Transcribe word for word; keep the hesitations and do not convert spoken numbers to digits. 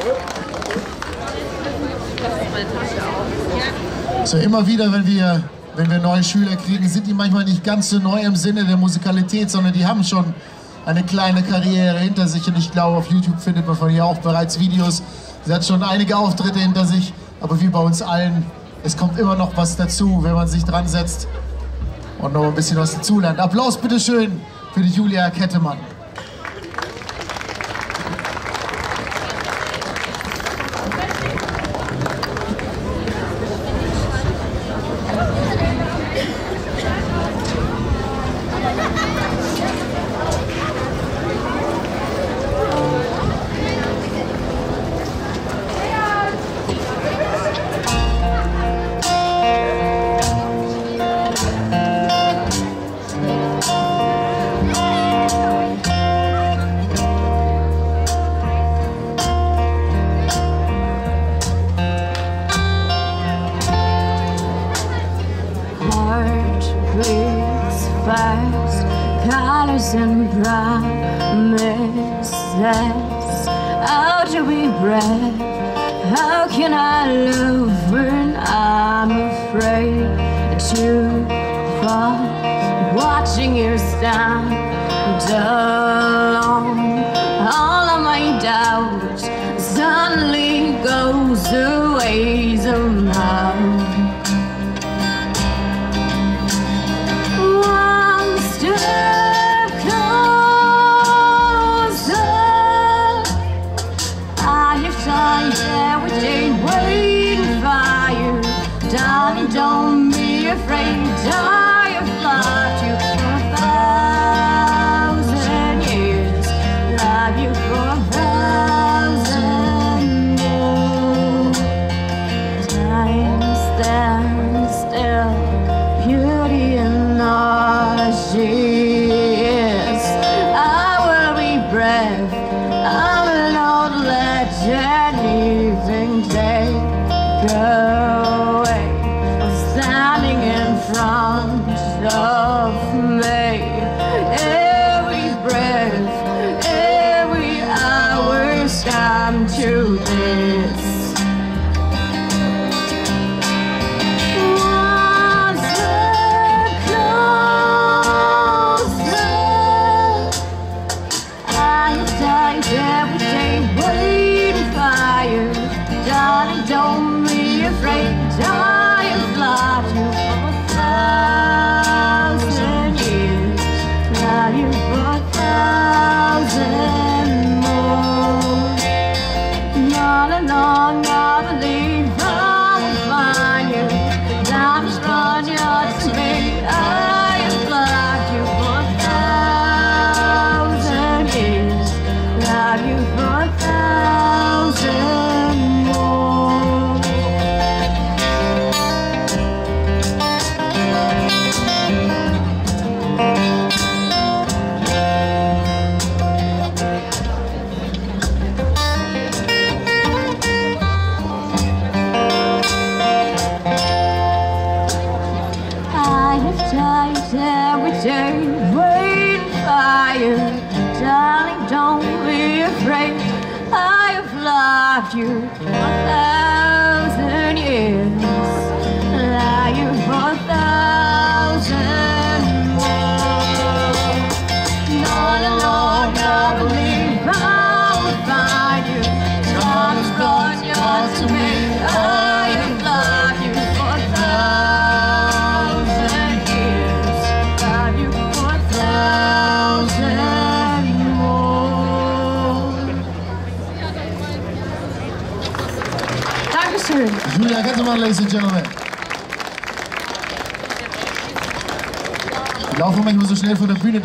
So, immer wieder, wenn wir, wenn wir neue Schüler kriegen, sind die manchmal nicht ganz so neu im Sinne der Musikalität, sondern die haben schon eine kleine Karriere hinter sich. Und ich glaube, auf YouTube findet man von ihr auch bereits Videos. Sie hat schon einige Auftritte hinter sich, aber wie bei uns allen, es kommt immer noch was dazu, wenn man sich dran setzt und noch ein bisschen was dazulernt. Applaus bitteschön für die Julia Kettemann. Colors and promises, how to be brave? How can I love when I'm afraid to fall? Watching you stand alone, all of my doubts suddenly goes away somehow. Darling, don't be afraid, I have loved you for a thousand years, love you for a thousand more. Time stands still, beauty and all she is. I will be brave, I will not let anything take go. Standing in front of me, every breath, every hour's come to this. One step closer, I have died every day waiting for you. Darling, don't be afraid, darling. Love you for a thousand years, love you for a thousand more. Not alone, I believe I will find you. Time's run yours to me. I have loved you for a thousand years, love you for a thousand more. Every day, waiting for you. Darling, don't be afraid, I have loved you for a thousand years, love you for a thousand more. Not alone, I believe I will find you. Time's brought yours to me. I have loved you for a thousand years, love you for a thousand more. Dankeschön. Julia Kettemann, ladies and gentlemen. Ich laufe manchmal so schnell von der Bühne.